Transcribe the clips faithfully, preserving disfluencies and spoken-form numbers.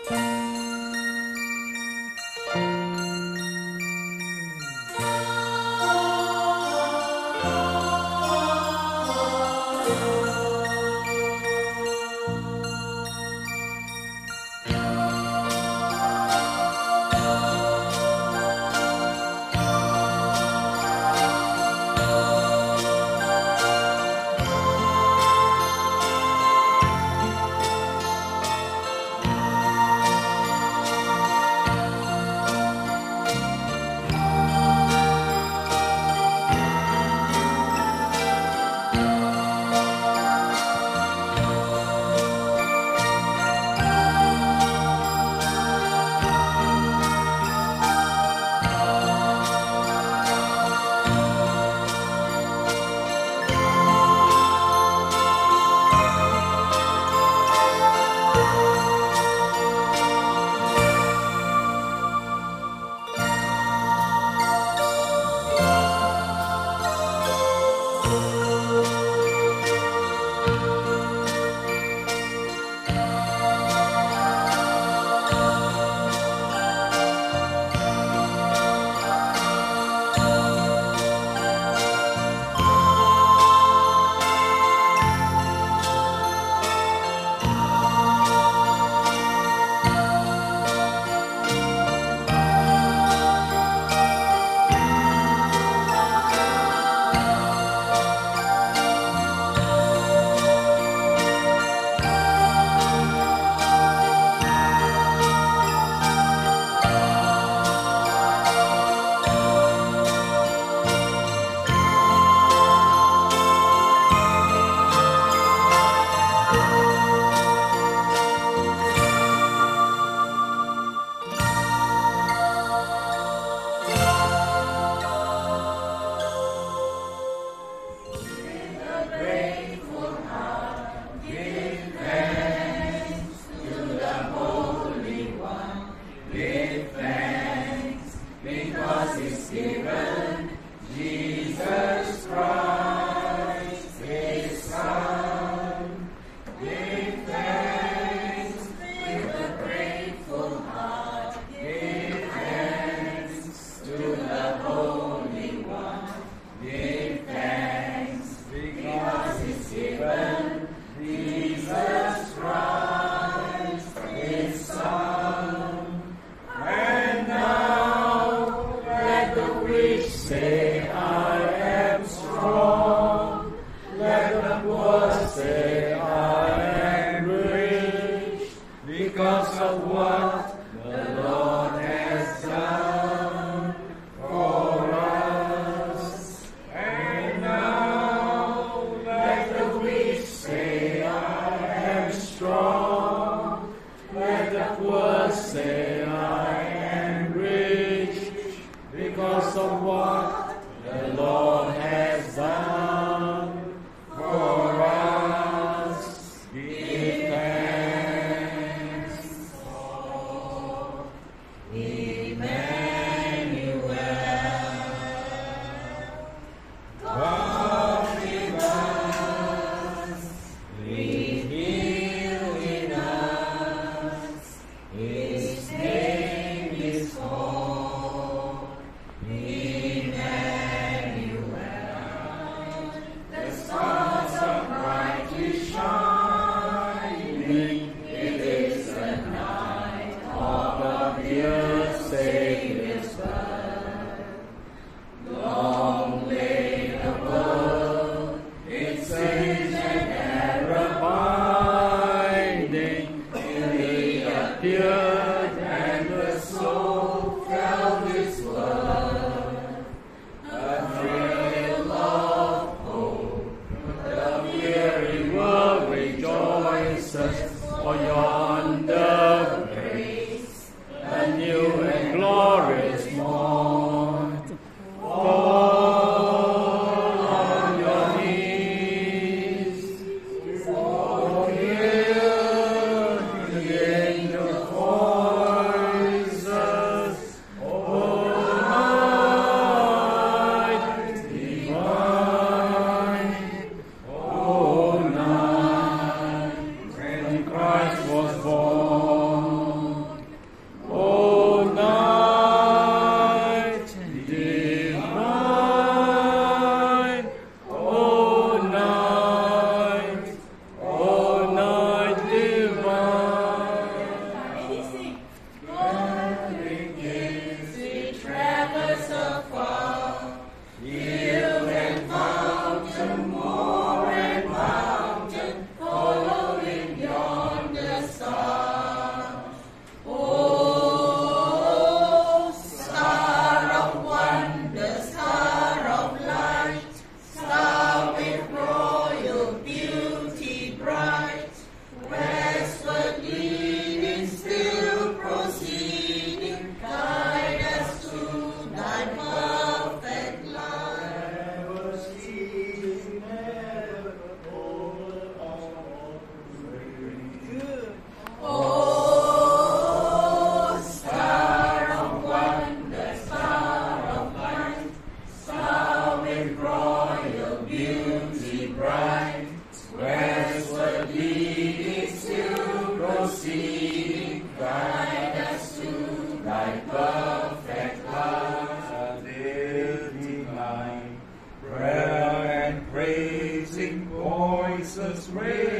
was born.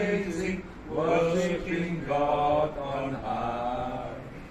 praising, worshiping God on high.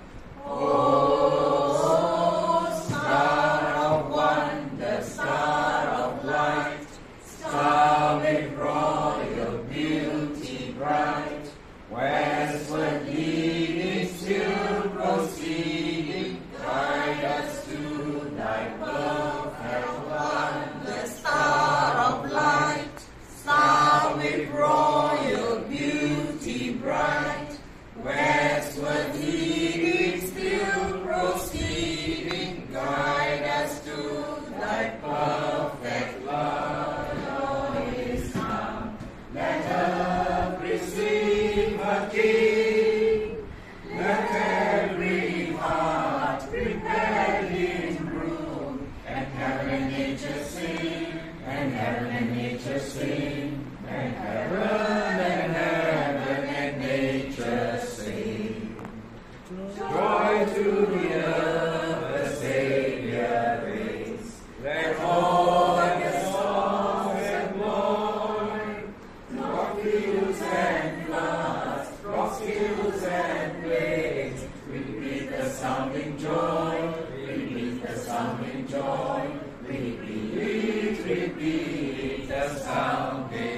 Oh, star of wonder, star of light, star with royal beauty bright, westward leading, still proceeding, guide us to thy perfect wonder. Star of light, star with royal beauty bright, westward leading, still proceeding, guide us to thy perfect love. Lord is come, let earth receive her King, let every heart prepare his room, and heaven and nature sing, and heaven and nature sing, and heaven and heaven and nature sing. Joy to the earth, the Savior reigns. Therefore the songs employ, rock fields and floods, rock hills and plains, repeat the sounding joy, repeat the sounding joy, repeat, repeat the sounding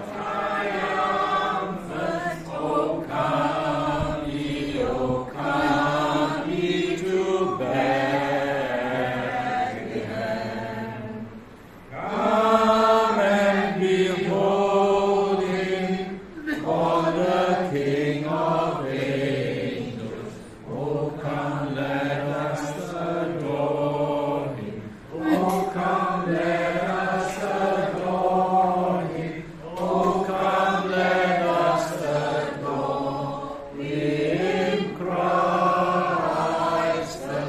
triumphant. Oh, come ye, oh, come ye to Bethlehem. Come and behold him, for the King of angels. Oh, come, let us adore him. Oh, come, let us adore him. Oh, come, let us adore him, Christ the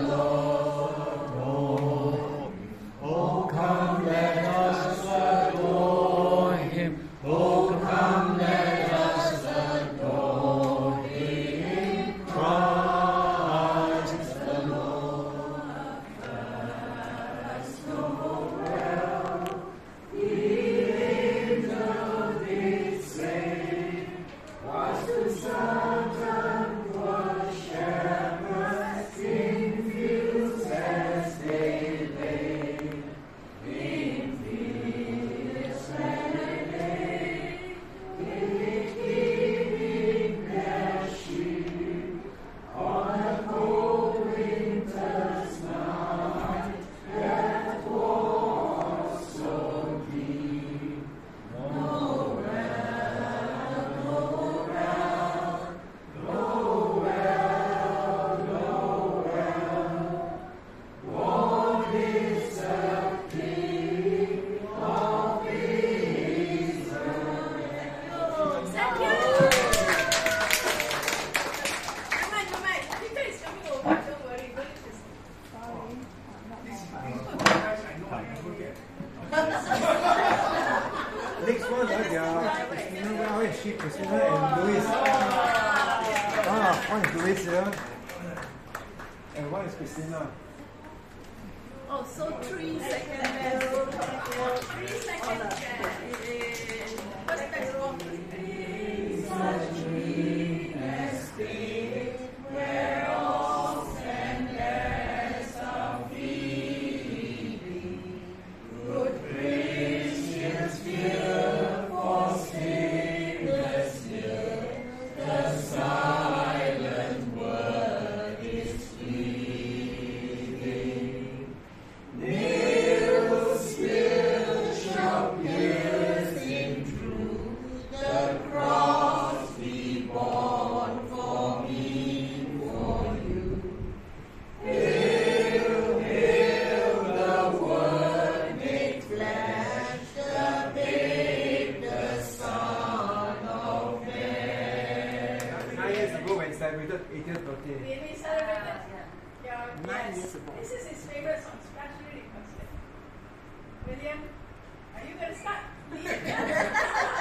Lord. Oh, come, let us adore him. Oh, come, let us adore him, Christ the Lord. First Noel, the angel did say, was to certain poor shepherds in fields as they lay, in fields where they lay, keeping their sheep on a cold winter's night that was so deep. Noel, Noel, Noel, Noel, born is the King of Israel. Thank you. Come on, come on. Peter is coming over. Don't worry. Don't just... Next one, uh, they are Christina, where is she? Christina and Louis. Ah, one is Louis here. And one is Christina. Oh, so three seconds left. Three seconds left. What's next one? Such sweetness be, where all endless of feeding, good Christians fear for stillness here, the silent word is pleading. Near spiritual pierce in truth, the cross be born for me, for you. Hail, hail the word made flesh, the babe, the Son of Man. Nine years ago when he celebrated eightieth birthday. Really celebrated? Yeah, Nine yes. years ago. This is his favorite song, especially requested. William, are you going to start?